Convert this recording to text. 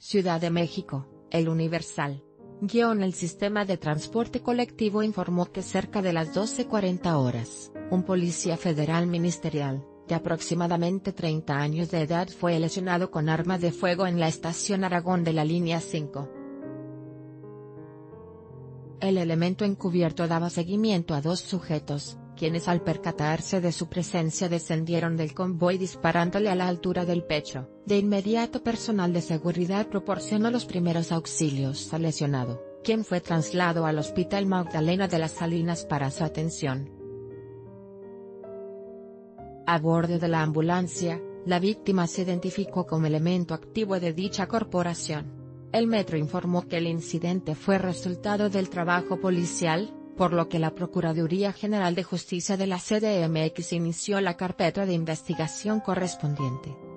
Ciudad de México, El Universal. El sistema de transporte colectivo informó que cerca de las 12:40 horas, un policía federal ministerial, de aproximadamente 30 años de edad fue lesionado con arma de fuego en la estación Aragón de la línea 5. El elemento encubierto daba seguimiento a dos sujetos, quienes al percatarse de su presencia descendieron del convoy disparándole a la altura del pecho. De inmediato personal de seguridad proporcionó los primeros auxilios al lesionado, quien fue trasladado al Hospital Magdalena de las Salinas para su atención. A bordo de la ambulancia, la víctima se identificó como elemento activo de dicha corporación. El Metro informó que el incidente fue resultado del trabajo policial, por lo que la Procuraduría General de Justicia de la CDMX inició la carpeta de investigación correspondiente.